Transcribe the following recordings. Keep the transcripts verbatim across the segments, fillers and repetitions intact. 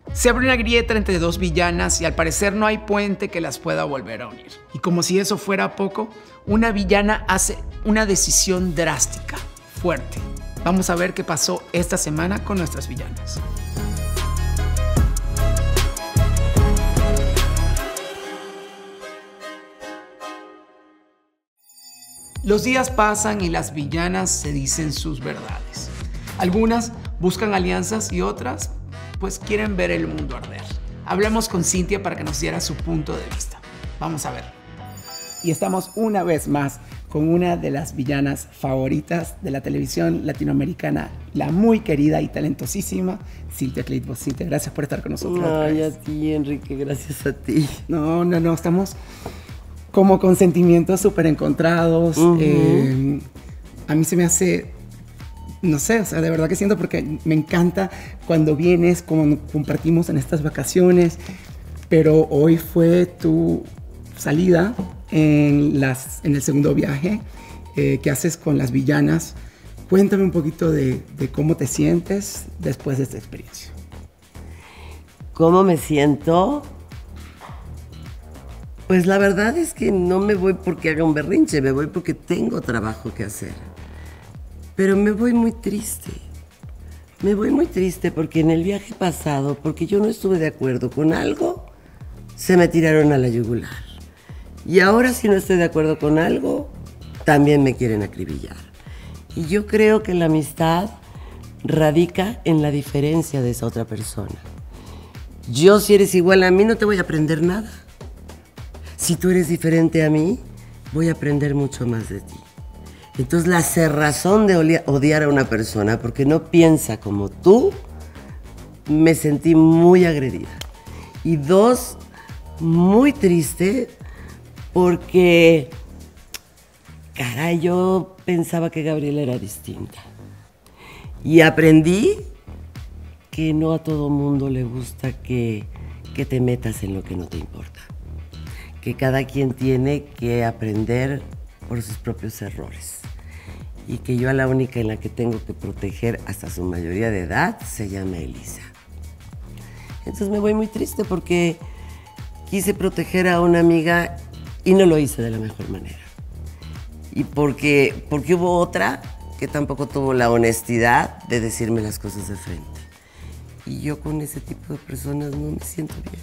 Se abre una grieta entre dos villanas y al parecer no hay puente que las pueda volver a unir. Y como si eso fuera poco, una villana hace una decisión drástica, fuerte. Vamos a ver qué pasó esta semana con nuestras villanas. Los días pasan y las villanas se dicen sus verdades. Algunas buscan alianzas y otras, pues quieren ver el mundo arder. Hablamos con Cintia para que nos diera su punto de vista. Vamos a ver. Y estamos una vez más con una de las villanas favoritas de la televisión latinoamericana, la muy querida y talentosísima Cintia Clitbo. Cintia, gracias por estar con nosotros. Ay, a ti, Enrique, gracias a ti. No, no, no, estamos como con sentimientos súper encontrados. Uh-huh. eh, a mí se me hace, no sé, o sea, de verdad que siento, porque me encanta cuando vienes, como compartimos en estas vacaciones, pero hoy fue tu salida en, las, en el segundo viaje eh, que haces con las villanas. Cuéntame un poquito de, de cómo te sientes después de esta experiencia. ¿Cómo me siento? Pues la verdad es que no me voy porque haga un berrinche, me voy porque tengo trabajo que hacer. Pero me voy muy triste. Me voy muy triste porque en el viaje pasado, porque yo no estuve de acuerdo con algo, se me tiraron a la yugular. Y ahora, si no estoy de acuerdo con algo, también me quieren acribillar. Y yo creo que la amistad radica en la diferencia de esa otra persona. Yo, si eres igual a mí, no te voy a aprender nada. Si tú eres diferente a mí, voy a aprender mucho más de ti. Entonces, la cerrazón de odiar a una persona porque no piensa como tú, me sentí muy agredida. Y dos, muy triste porque, caray, yo pensaba que Gabriela era distinta. Y aprendí que no a todo mundo le gusta que, que te metas en lo que no te importa. Que cada quien tiene que aprender por sus propios errores. Y que yo a la única en la que tengo que proteger hasta su mayoría de edad se llama Elisa. Entonces me voy muy triste porque quise proteger a una amiga y no lo hice de la mejor manera. Y porque, porque hubo otra que tampoco tuvo la honestidad de decirme las cosas de frente. Y yo con ese tipo de personas no me siento bien.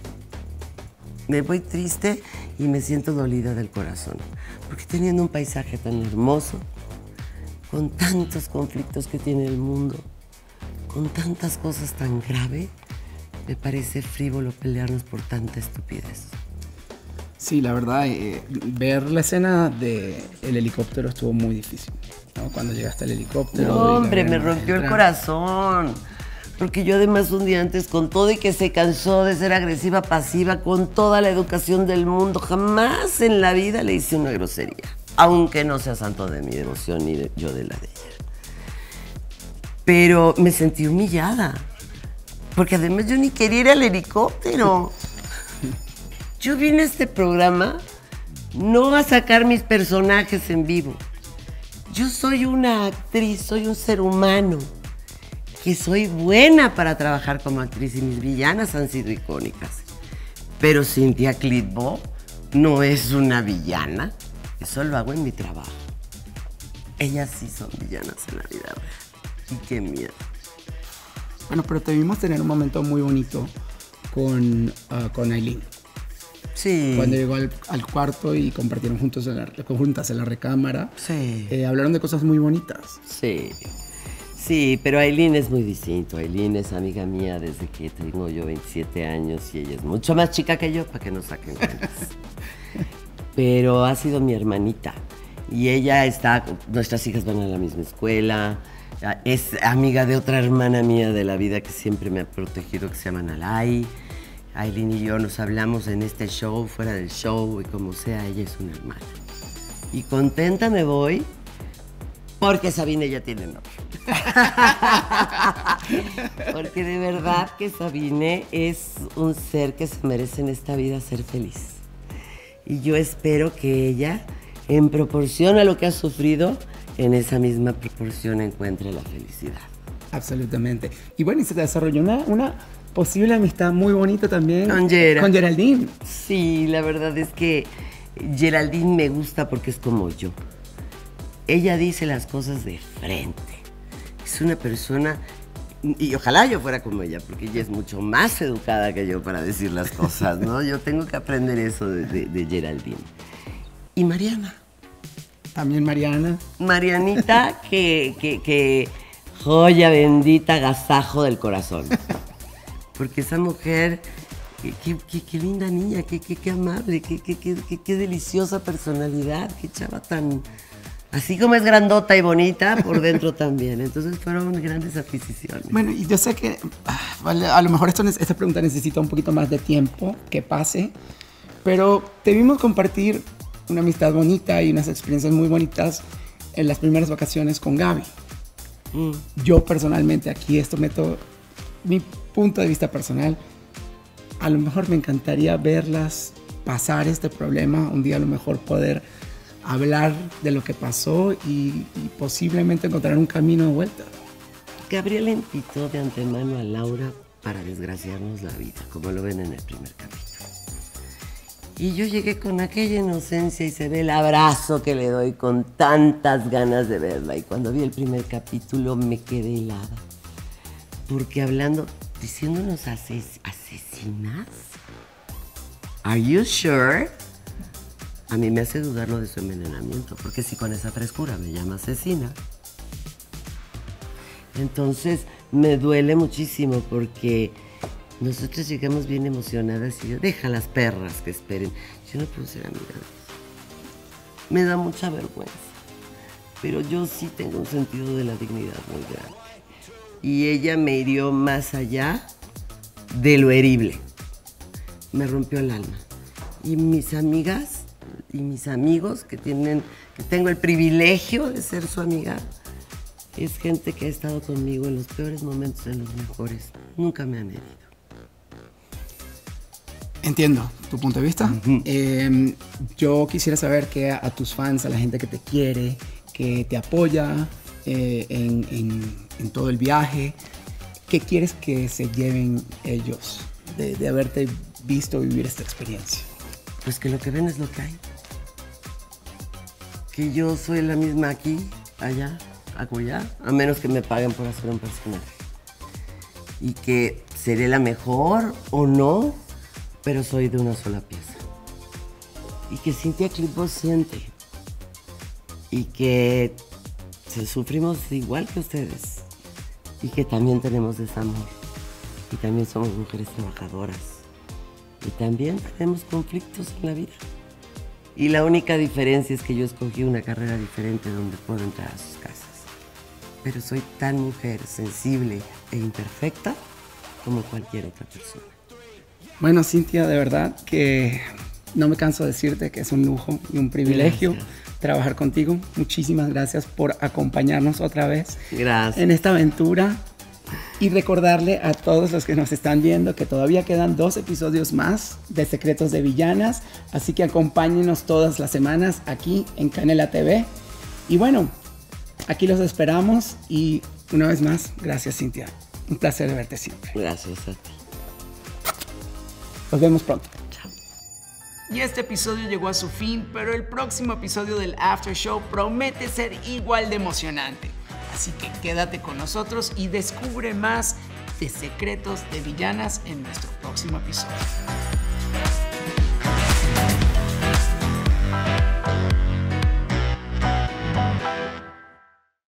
Me voy triste y me siento dolida del corazón, porque teniendo un paisaje tan hermoso, con tantos conflictos que tiene el mundo, con tantas cosas tan graves, me parece frívolo pelearnos por tanta estupidez. Sí, la verdad, eh, ver la escena del helicóptero estuvo muy difícil, ¿no? Cuando llegaste al helicóptero. No, hombre, me rompió el corazón. Porque yo además un día antes, con todo y que se cansó de ser agresiva, pasiva, con toda la educación del mundo, jamás en la vida le hice una grosería. Aunque no sea santo de mi devoción ni de, yo de la de ella. Pero me sentí humillada. Porque además yo ni quería ir al helicóptero. Yo vine a este programa no a sacar mis personajes en vivo. Yo soy una actriz, soy un ser humano. Que soy buena para trabajar como actriz y mis villanas han sido icónicas. Pero Cintia Clitbo no es una villana. Eso lo hago en mi trabajo. Ellas sí son villanas en la vida real. Y qué miedo. Bueno, pero te vimos tener un momento muy bonito con, uh, con Aileen. Sí. Cuando llegó al, al cuarto y compartieron juntos en la, juntas en la recámara. Sí. Eh, hablaron de cosas muy bonitas. Sí. Sí, pero Aileen es muy distinto. Aileen es amiga mía desde que tengo yo veintisiete años y ella es mucho más chica que yo, para que no saquen cuentas. Pero ha sido mi hermanita. Y ella está, nuestras hijas van a la misma escuela. Es amiga de otra hermana mía de la vida que siempre me ha protegido, que se llama Nalai. Aileen y yo nos hablamos en este show, fuera del show, y como sea, ella es una hermana. Y contenta me voy porque Sabine ya tiene novio. Porque de verdad que Sabine es un ser que se merece en esta vida ser feliz. Y yo espero que ella, en proporción a lo que ha sufrido, en esa misma proporción encuentre la felicidad. Absolutamente. Y bueno, y se desarrolló una, una posible amistad muy bonita también con, Gera. con Geraldine. Sí, la verdad es que Geraldine me gusta porque es como yo. Ella dice las cosas de frente. Es una persona, y ojalá yo fuera como ella, porque ella es mucho más educada que yo para decir las cosas, ¿no? Yo tengo que aprender eso de, de, de Geraldine. Y Mariana. También Mariana. Marianita, que, que, que joya bendita, agasajo del corazón. Porque esa mujer, qué, qué, qué linda niña, qué, qué, qué amable, qué, qué, qué, qué deliciosa personalidad, qué chava tan... Así como es grandota y bonita, por dentro también. Entonces fueron grandes adquisiciones. Bueno, y yo sé que ah, vale, a lo mejor esto, esta pregunta necesita un poquito más de tiempo que pase, pero te vimos compartir una amistad bonita y unas experiencias muy bonitas en las primeras vacaciones con Gaby. Mm. Yo personalmente, aquí esto meto mi punto de vista personal, a lo mejor me encantaría verlas pasar este problema, un día a lo mejor poder hablar de lo que pasó y, y posiblemente encontrar un camino de vuelta. Gabriel invitó de antemano a Laura para desgraciarnos la vida, como lo ven en el primer capítulo. Y yo llegué con aquella inocencia y se ve el abrazo que le doy con tantas ganas de verla. Y cuando vi el primer capítulo me quedé helada. Porque hablando, diciéndonos ases asesinas. ¿Are you sure? A mí me hace dudarlo de su envenenamiento, porque si con esa frescura me llama asesina. Entonces me duele muchísimo porque nosotros llegamos bien emocionadas y yo, deja las perras que esperen. Yo no puedo ser amiga de ellos. Me da mucha vergüenza, pero yo sí tengo un sentido de la dignidad muy grande. Y ella me hirió más allá de lo herible. Me rompió el alma. Y mis amigas y mis amigos que tienen, que tengo el privilegio de ser su amiga, es gente que ha estado conmigo en los peores momentos, en los mejores. Nunca me han herido. Entiendo tu punto de vista. Uh-huh. eh, yo quisiera saber que a, a tus fans, a la gente que te quiere, que te apoya eh, en, en, en todo el viaje, ¿qué quieres que se lleven ellos de, de haberte visto vivir esta experiencia? Pues que lo que ven es lo que hay. Que yo soy la misma aquí, allá, acullá, a menos que me paguen por hacer un personaje. Y que seré la mejor o no, pero soy de una sola pieza. Y que Cynthia Clitbo siente. Y que sufrimos igual que ustedes. Y que también tenemos desamor. Y también somos mujeres trabajadoras. Y también tenemos conflictos en la vida. Y la única diferencia es que yo escogí una carrera diferente donde puedo entrar a sus casas. Pero soy tan mujer, sensible e imperfecta como cualquier otra persona. Bueno, Cynthia, de verdad que no me canso de decirte que es un lujo y un privilegio gracias. Trabajar contigo. Muchísimas gracias por acompañarnos otra vez gracias. En esta aventura. Y recordarle a todos los que nos están viendo que todavía quedan dos episodios más de Secretos de Villanas. Así que acompáñenos todas las semanas aquí en Canela T V. Y bueno, aquí los esperamos. Y una vez más, gracias, Cynthia. Un placer verte siempre. Gracias a ti. Nos vemos pronto. Chao. Y este episodio llegó a su fin, pero el próximo episodio del After Show promete ser igual de emocionante. Así que quédate con nosotros y descubre más de Secretos de Villanas en nuestro próximo episodio.